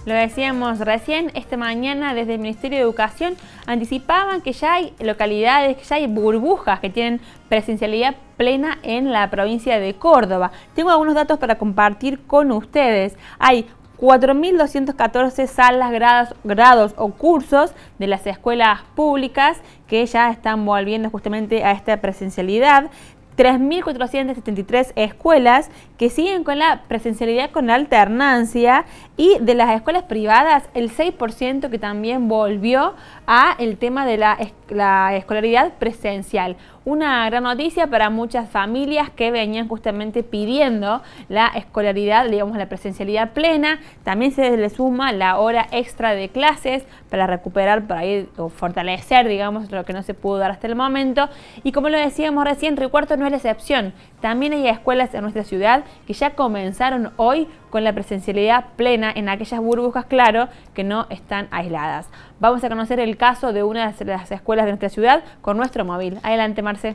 Lo decíamos recién, esta mañana desde el Ministerio de Educación anticipaban que ya hay localidades, que ya hay burbujas que tienen presencialidad plena en la provincia de Córdoba. Tengo algunos datos para compartir con ustedes. Hay 4.214 salas, grados o cursos de las escuelas públicas que ya están volviendo justamente a esta presencialidad. 3.473 escuelas que siguen con la presencialidad con la alternancia, y de las escuelas privadas el 6% que también volvió a el tema de la escolaridad presencial. Una gran noticia para muchas familias que venían justamente pidiendo la escolaridad, digamos la presencialidad plena. También se le suma la hora extra de clases para recuperar por ahí o fortalecer, digamos, lo que no se pudo dar hasta el momento. Y como lo decíamos recién, Río Cuarto no es la excepción. También hay escuelas en nuestra ciudad que ya comenzaron hoy con la presencialidad plena en aquellas burbujas, claro, que no están aisladas. Vamos a conocer el caso de una de las escuelas de nuestra ciudad con nuestro móvil. Adelante, Marce.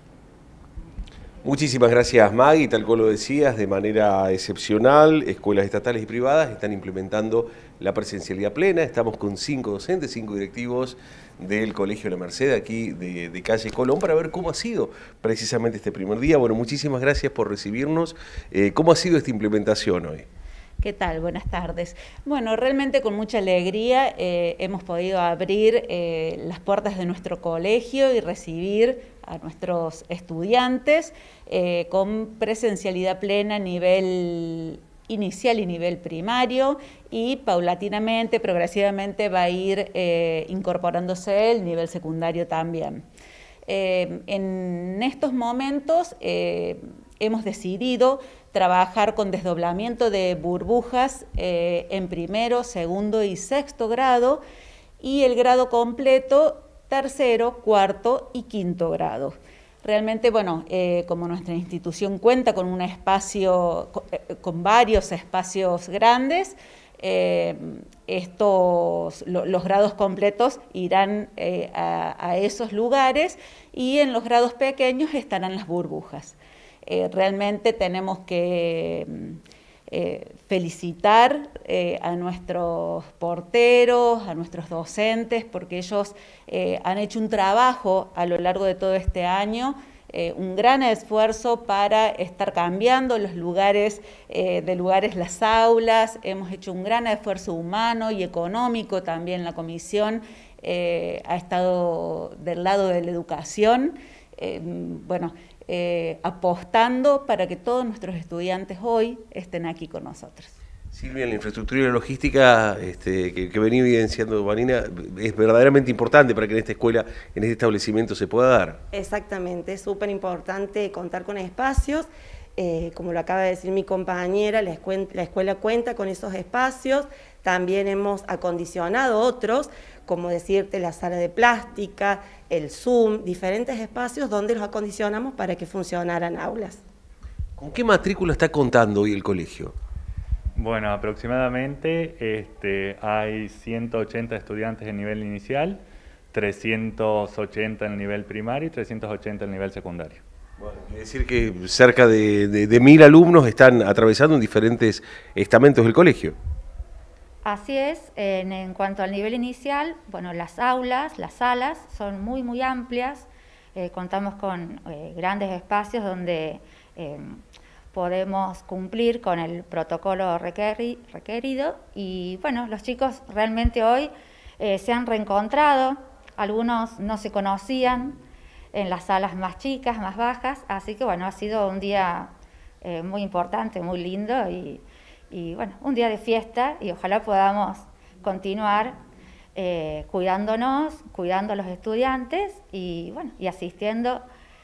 Muchísimas gracias, Maggie. Tal como lo decías, de manera excepcional, escuelas estatales y privadas están implementando la presencialidad plena. Estamos con 5 docentes, 5 directivos del Colegio La Merced, aquí de calle Colón, para ver cómo ha sido precisamente este primer día. Bueno, muchísimas gracias por recibirnos. ¿Cómo ha sido esta implementación hoy? ¿Qué tal? Buenas tardes. Bueno, realmente con mucha alegría hemos podido abrir las puertas de nuestro colegio y recibir a nuestros estudiantes con presencialidad plena a nivel inicial y nivel primario, y paulatinamente, progresivamente va a ir incorporándose el nivel secundario también. En estos momentos hemos decidido trabajar con desdoblamiento de burbujas en primero, segundo y sexto grado, y el grado completo tercero, cuarto y quinto grado. Realmente, bueno, como nuestra institución cuenta con un espacio, con varios espacios grandes, los grados completos irán a esos lugares, y en los grados pequeños estarán las burbujas. Realmente tenemos que felicitar a nuestros porteros, a nuestros docentes, porque ellos han hecho un trabajo a lo largo de todo este año, un gran esfuerzo para estar cambiando los lugares, las aulas. Hemos hecho un gran esfuerzo humano y económico también. La comisión ha estado del lado de la educación, apostando para que todos nuestros estudiantes hoy estén aquí con nosotros. Silvia, la infraestructura y la logística que venía evidenciando Vanina es verdaderamente importante para que en esta escuela, en este establecimiento se pueda dar. Exactamente, es súper importante contar con espacios. Como lo acaba de decir mi compañera, la escuela cuenta con esos espacios. También hemos acondicionado otros, como decirte la sala de plástica, el Zoom, diferentes espacios donde los acondicionamos para que funcionaran aulas. ¿Con qué matrícula está contando hoy el colegio? Bueno, aproximadamente hay 180 estudiantes en nivel inicial, 380 en el nivel primario y 380 en el nivel secundario. Bueno, quiere decir que cerca de 1.000 alumnos están atravesando en diferentes estamentos del colegio. Así es, en cuanto al nivel inicial, bueno, las aulas, las salas son muy amplias, contamos con grandes espacios donde podemos cumplir con el protocolo requerido, y bueno, los chicos realmente hoy se han reencontrado, algunos no se conocían en las salas más chicas, más bajas, así que bueno, ha sido un día muy importante, muy lindo, y bueno, un día de fiesta, y ojalá podamos continuar cuidándonos, cuidando a los estudiantes y bueno, y asistiendo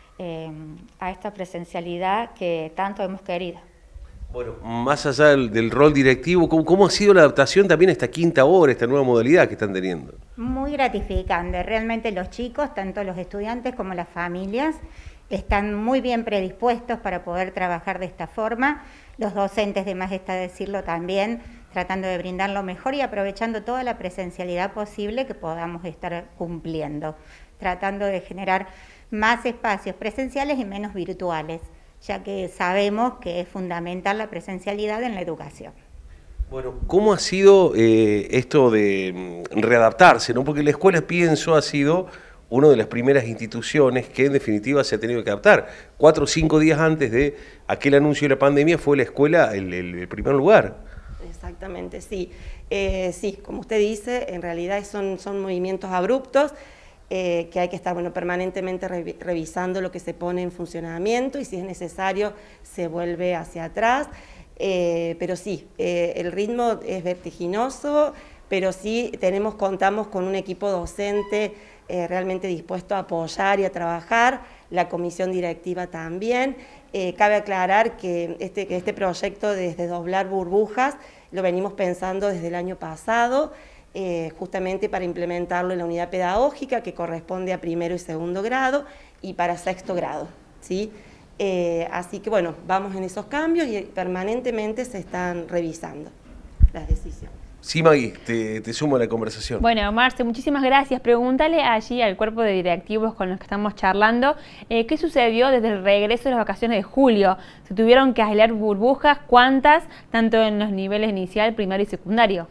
a esta presencialidad que tanto hemos querido. Bueno, más allá del rol directivo, ¿cómo ha sido la adaptación también a esta quinta hora, esta nueva modalidad que están teniendo? Muy gratificante, realmente los chicos, tanto los estudiantes como las familias, están muy bien predispuestos para poder trabajar de esta forma. Los docentes, de más está decirlo también, tratando de brindar lo mejor y aprovechando toda la presencialidad posible que podamos estar cumpliendo, tratando de generar más espacios presenciales y menos virtuales, ya que sabemos que es fundamental la presencialidad en la educación. Bueno, ¿cómo ha sido esto de readaptarse, ¿no? Porque la escuela, pienso, ha sido una de las primeras instituciones que en definitiva se ha tenido que adaptar. 4 o 5 días antes de aquel anuncio de la pandemia fue la escuela el primer lugar. Exactamente, sí. Sí, como usted dice, en realidad son movimientos abruptos que hay que estar permanentemente revisando lo que se pone en funcionamiento y si es necesario se vuelve hacia atrás. Pero sí, el ritmo es vertiginoso, pero sí contamos con un equipo docente realmente dispuesto a apoyar y a trabajar, la comisión directiva también. Cabe aclarar que este proyecto de desdoblar burbujas lo venimos pensando desde el año pasado, justamente para implementarlo en la unidad pedagógica que corresponde a primero y segundo grado y para sexto grado, ¿sí? Así que bueno, vamos en esos cambios y permanentemente se están revisando las decisiones. Sí, Maggie, te sumo a la conversación. Bueno, Marce, muchísimas gracias. Pregúntale allí al cuerpo de directivos con los que estamos charlando, ¿qué sucedió desde el regreso de las vacaciones de julio? ¿Se tuvieron que aislar burbujas? ¿Cuántas? Tanto en los niveles inicial, primario y secundario.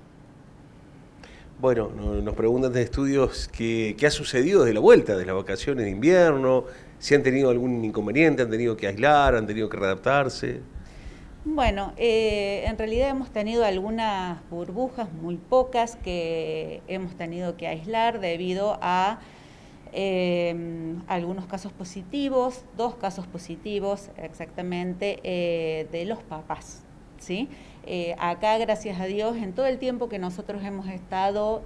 Bueno, nos preguntan de estudios qué ha sucedido desde la vuelta de las vacaciones de invierno, si han tenido algún inconveniente, han tenido que aislar, han tenido que readaptarse. Bueno, en realidad hemos tenido algunas burbujas, muy pocas, que hemos tenido que aislar debido a algunos casos positivos, 2 casos positivos exactamente, de los papás, ¿sí? Acá, gracias a Dios, en todo el tiempo que nosotros hemos estado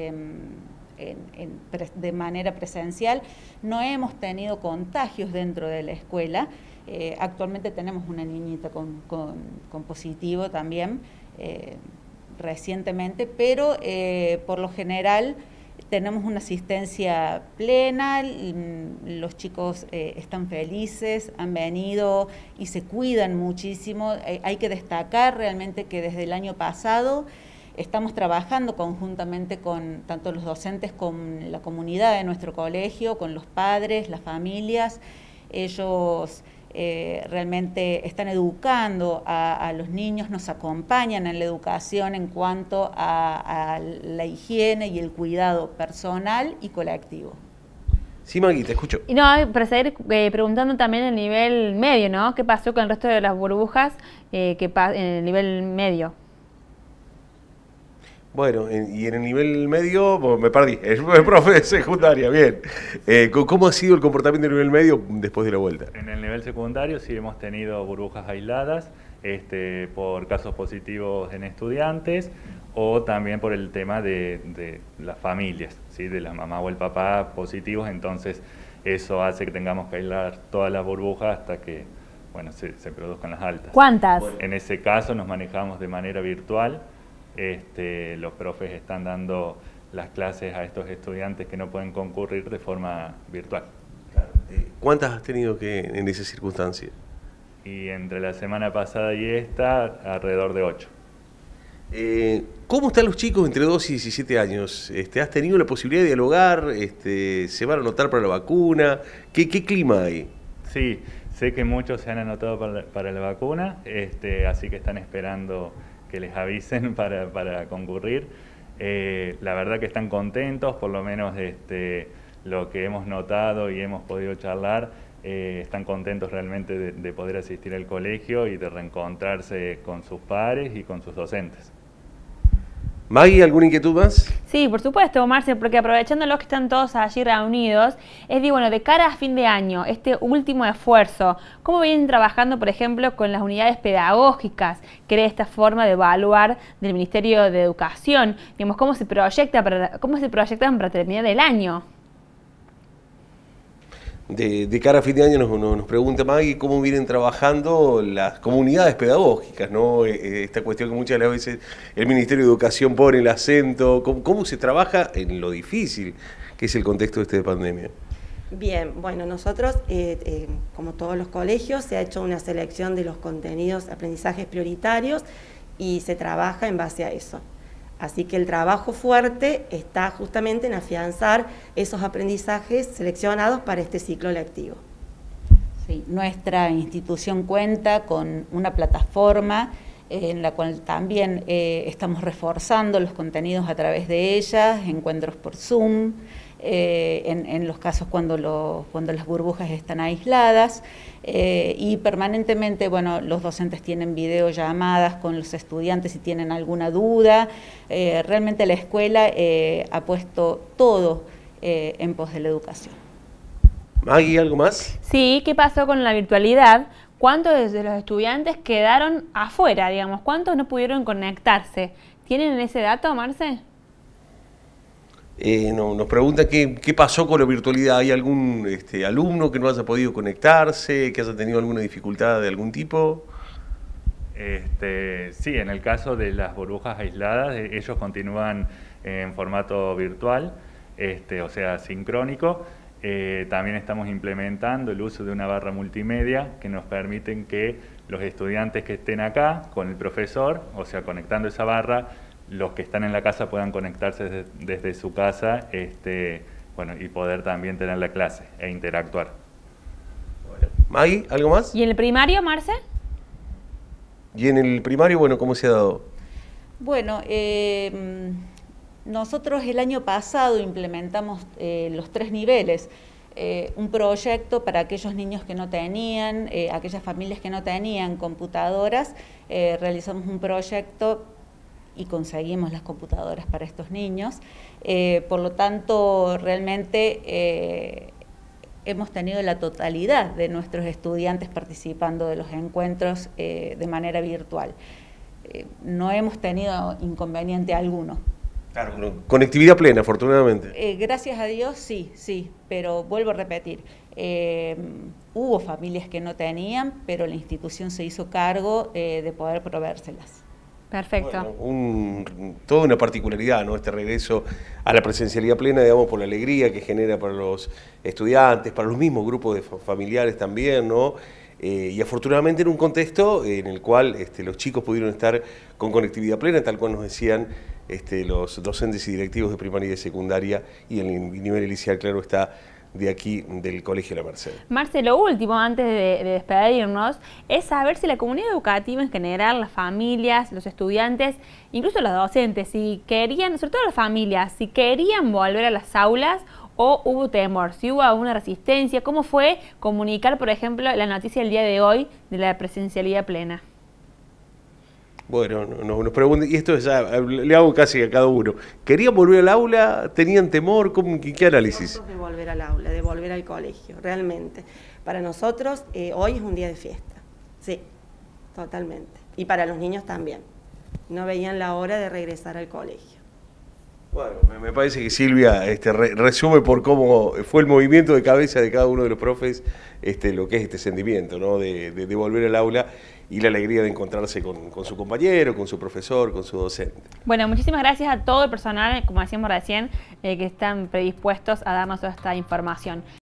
de manera presencial, no hemos tenido contagios dentro de la escuela. Actualmente tenemos una niñita con positivo también recientemente, pero por lo general tenemos una asistencia plena, los chicos están felices, han venido y se cuidan muchísimo. Hay que destacar realmente que desde el año pasado estamos trabajando conjuntamente con tanto los docentes, con la comunidad de nuestro colegio, con los padres, las familias. Ellos realmente están educando a los niños, nos acompañan en la educación en cuanto a la higiene y el cuidado personal y colectivo. Sí, Magui, te escucho. Y no, para seguir preguntando también el nivel medio, ¿no? ¿Qué pasó con el resto de las burbujas en el nivel medio? Bueno, y en el nivel medio, me perdí, es profe de secundaria, bien. ¿Cómo ha sido el comportamiento del nivel medio después de la vuelta? En el nivel secundario sí hemos tenido burbujas aisladas por casos positivos en estudiantes o también por el tema de las familias, ¿sí? De la mamá o el papá positivos, entonces eso hace que tengamos que aislar todas las burbujas hasta que se produzcan las altas. ¿Cuántas? En ese caso nos manejamos de manera virtual. Los profes están dando las clases a estos estudiantes que no pueden concurrir de forma virtual. ¿Cuántas has tenido en esa circunstancia? Y entre la semana pasada y esta, alrededor de 8. ¿Cómo están los chicos entre 2 y 17 años? ¿Has tenido la posibilidad de dialogar? ¿Se van a anotar para la vacuna? ¿Qué clima hay? Sí, sé que muchos se han anotado para la vacuna, así que están esperando que les avisen para concurrir. La verdad que están contentos, por lo menos lo que hemos notado y hemos podido charlar, están contentos realmente de poder asistir al colegio y de reencontrarse con sus pares y con sus docentes. Maggie, ¿alguna inquietud más? Sí, por supuesto, Marce, porque aprovechando los que están todos allí reunidos, de cara a fin de año, este último esfuerzo, ¿cómo vienen trabajando, por ejemplo, con las unidades pedagógicas, que era esta forma de evaluar del Ministerio de Educación? Digamos, ¿cómo se proyectan para terminar el año? De cara a fin de año nos pregunta Maggie cómo vienen trabajando las comunidades pedagógicas, ¿no? Esta cuestión que muchas de las veces el Ministerio de Educación pone el acento, cómo se trabaja en lo difícil que es el contexto de pandemia. Bien, bueno, nosotros, como todos los colegios, se ha hecho una selección de los contenidos, aprendizajes prioritarios y se trabaja en base a eso. Así que el trabajo fuerte está justamente en afianzar esos aprendizajes seleccionados para este ciclo lectivo. Sí, nuestra institución cuenta con una plataforma en la cual también estamos reforzando los contenidos a través de ellas, encuentros por Zoom, en los casos cuando las burbujas están aisladas, y permanentemente, bueno, los docentes tienen videollamadas con los estudiantes si tienen alguna duda. Realmente la escuela ha puesto todo en pos de la educación. Maggie, ¿algo más? Sí, ¿qué pasó con la virtualidad? ¿Cuántos de los estudiantes quedaron afuera, digamos? ¿Cuántos no pudieron conectarse? ¿Tienen ese dato, Marce? Nos pregunta qué pasó con la virtualidad. ¿Hay algún alumno que no haya podido conectarse, que haya tenido alguna dificultad de algún tipo? Sí, en el caso de las burbujas aisladas, ellos continúan en formato virtual, o sea, sincrónico. También estamos implementando el uso de una barra multimedia que nos permiten que los estudiantes que estén acá con el profesor, o sea, conectando esa barra, los que están en la casa puedan conectarse desde su casa, bueno, y poder también tener la clase e interactuar. Bueno. Maggie, ¿algo más? ¿Y en el primario, Marce? Y en el primario, bueno, ¿cómo se ha dado? Bueno, nosotros el año pasado implementamos los 3 niveles. Un proyecto para aquellos niños que no tenían, aquellas familias que no tenían computadoras, realizamos un proyecto y conseguimos las computadoras para estos niños. Por lo tanto, realmente hemos tenido la totalidad de nuestros estudiantes participando de los encuentros de manera virtual. No hemos tenido inconveniente alguno. Claro, conectividad plena, afortunadamente. Gracias a Dios, sí, pero vuelvo a repetir, hubo familias que no tenían, pero la institución se hizo cargo de poder proveérselas. Perfecto. Bueno, toda una particularidad, ¿no? Este regreso a la presencialidad plena, digamos, por la alegría que genera para los estudiantes, para los mismos grupos de familiares también, ¿no? Y afortunadamente en un contexto en el cual los chicos pudieron estar con conectividad plena, tal cual nos decían los docentes y directivos de primaria y de secundaria, y el nivel inicial, claro está, de aquí, del Colegio La Merced. Marce, lo último, antes de despedirnos, es saber si la comunidad educativa en general, las familias, los estudiantes, incluso los docentes, si querían, sobre todo las familias, si querían volver a las aulas o hubo temor, si hubo alguna resistencia. ¿Cómo fue comunicar, por ejemplo, la noticia del día de hoy de la presencialidad plena? Bueno, nos preguntan, y esto ya le hago casi a cada uno. ¿Querían volver al aula? ¿Tenían temor? ¿Qué análisis? De volver al aula, de volver al colegio, realmente. Para nosotros hoy es un día de fiesta, sí, totalmente. Y para los niños también. No veían la hora de regresar al colegio. Bueno, me parece que Silvia resume por cómo fue el movimiento de cabeza de cada uno de los profes, lo que es este sentimiento, ¿no? de volver al aula y la alegría de encontrarse con su compañero, con su profesor, con su docente. Bueno, muchísimas gracias a todo el personal, como decíamos recién, que están predispuestos a darnos toda esta información.